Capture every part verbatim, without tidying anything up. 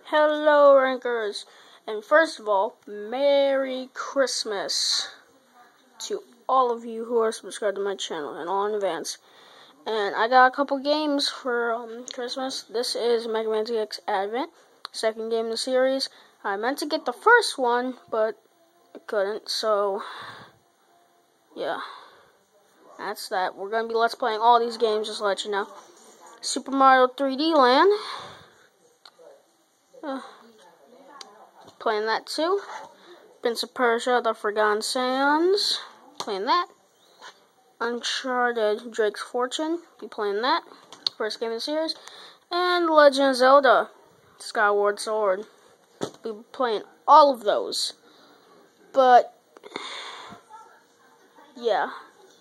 Hello, Rankers, and first of all, Merry Christmas to all of you who are subscribed to my channel, and all in advance. And I got a couple games for um, Christmas. This is Mega Man Z X Advent, second game in the series. I meant to get the first one, but I couldn't, so yeah. That's that. We're going to be let's playing all these games, just to let you know. Super Mario three D Land. Uh, playing that too. Prince of Persia, The Forgotten Sands. Playing that. Uncharted, Drake's Fortune. Be playing that. First game in the series. And Legend of Zelda, Skyward Sword. Be playing all of those. But, yeah.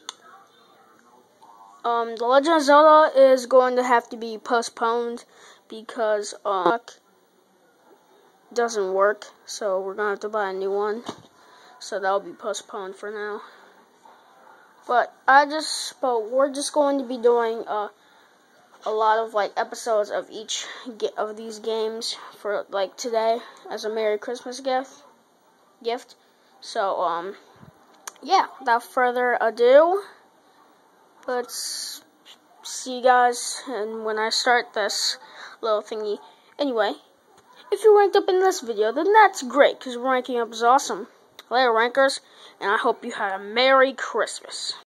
Um, The Legend of Zelda is going to have to be postponed because, um, doesn't work, so we're gonna have to buy a new one. So that'll be postponed for now. But I just, but we're just going to be doing uh, a lot of like episodes of each of these games for like today as a Merry Christmas gift. Gift. So um, yeah. Without further ado, let's see you guys. And when I start this little thingy, anyway. If you ranked up in this video, then that's great, because ranking up is awesome. Later, Rankers, and I hope you had a Merry Christmas.